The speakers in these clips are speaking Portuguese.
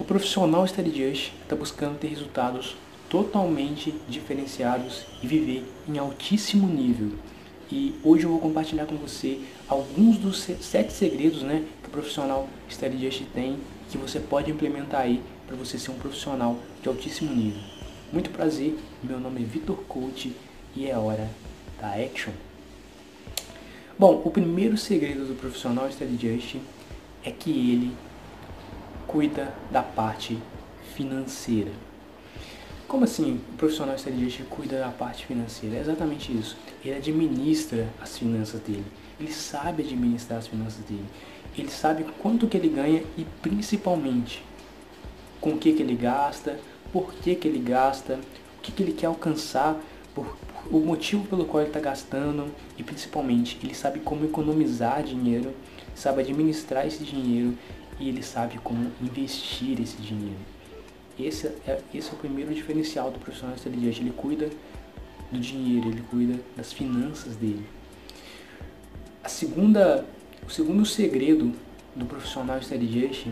O profissional StudyJust está buscando ter resultados totalmente diferenciados e viver em altíssimo nível. E hoje eu vou compartilhar com você alguns dos 7 segredos, que o profissional StudyJust tem, que você pode implementar aí para você ser um profissional de altíssimo nível. Muito prazer, meu nome é Vitor Coach e é hora da Action. Bom, o primeiro segredo do profissional StudyJust é que ele cuida da parte financeira. Como assim o profissional StudyJust cuida da parte financeira? É exatamente isso. Ele administra as finanças dele. Ele sabe administrar as finanças dele. Ele sabe quanto que ele ganha e principalmente com o que ele gasta, por que ele gasta, o que ele quer alcançar, o motivo pelo qual ele está gastando e principalmente ele sabe como economizar dinheiro, sabe administrar esse dinheiro e ele sabe como investir esse dinheiro. Esse é o primeiro diferencial do profissional StudyJust. Ele cuida do dinheiro, ele cuida das finanças dele. O segundo segredo do profissional StudyJust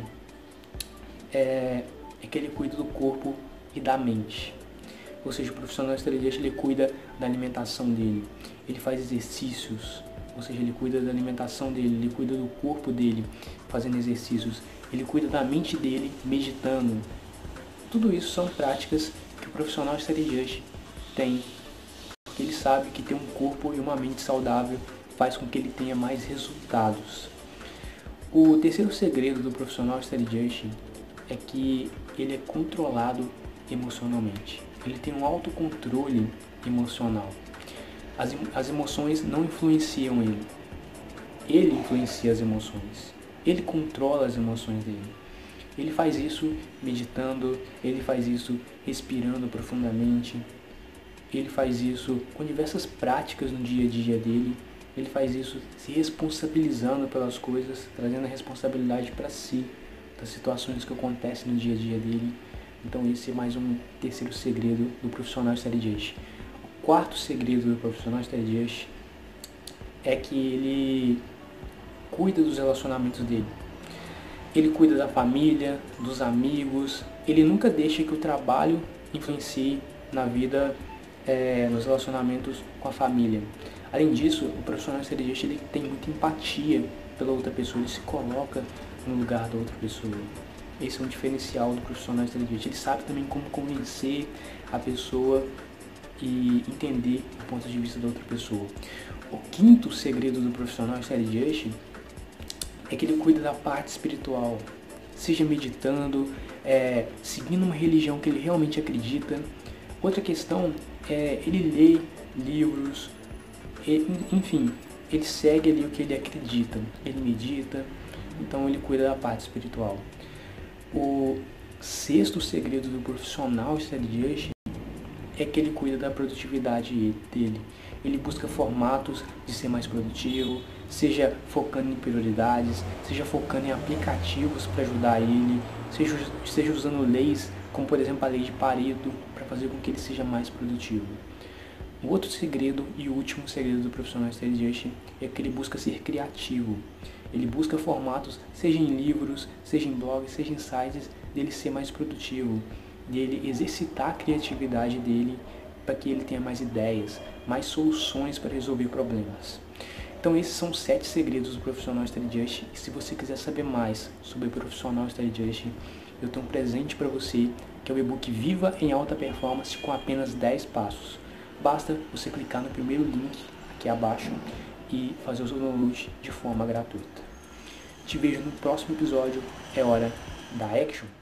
é que ele cuida do corpo e da mente. Ou seja, o profissional StudyJust ele cuida da alimentação dele, ele faz exercícios, ou seja, ele cuida da alimentação dele, ele cuida do corpo dele fazendo exercícios, ele cuida da mente dele meditando. Tudo isso são práticas que o profissional StudyJust tem, porque ele sabe que ter um corpo e uma mente saudável faz com que ele tenha mais resultados. O terceiro segredo do profissional StudyJust é que ele é controlado emocionalmente. Ele tem um autocontrole emocional. As emoções não influenciam ele. Ele influencia as emoções. Ele controla as emoções dele. Ele faz isso meditando, ele faz isso respirando profundamente, ele faz isso com diversas práticas no dia a dia dele, ele faz isso se responsabilizando pelas coisas, trazendo a responsabilidade para si, das situações que acontecem no dia a dia dele. Então esse é mais um terceiro segredo do profissional StudyJust. O quarto segredo do profissional StudyJust é que ele cuida dos relacionamentos dele. Ele cuida da família, dos amigos, ele nunca deixa que o trabalho influencie na vida, nos relacionamentos com a família. Além disso, o profissional StudyJust ele tem muita empatia pela outra pessoa, ele se coloca no lugar da outra pessoa. Esse é um diferencial do profissional StudyJust. Ele sabe também como convencer a pessoa e entender o ponto de vista da outra pessoa. O quinto segredo do profissional StudyJust é que ele cuida da parte espiritual, seja meditando, seguindo uma religião que ele realmente acredita. Outra questão é ele lê livros, enfim, ele segue ali o que ele acredita, ele medita, então ele cuida da parte espiritual. O sexto segredo do profissional StudyJust é que ele cuida da produtividade dele. Ele busca formatos de ser mais produtivo, seja focando em prioridades, seja focando em aplicativos para ajudar ele, seja usando leis, como por exemplo a lei de Pareto, para fazer com que ele seja mais produtivo. O outro segredo e o último segredo do profissional StudyJust é que ele busca ser criativo. Ele busca formatos, seja em livros, seja em blogs, seja em sites, dele ser mais produtivo, dele exercitar a criatividade dele para que ele tenha mais ideias, mais soluções para resolver problemas. Então esses são 7 segredos do profissional StudyJust e se você quiser saber mais sobre o profissional StudyJust, eu tenho um presente para você, que é o e-book Viva em Alta Performance com apenas 10 passos. Basta você clicar no primeiro link aqui abaixo e fazer o seu download de forma gratuita. Te vejo no próximo episódio, é hora da Action!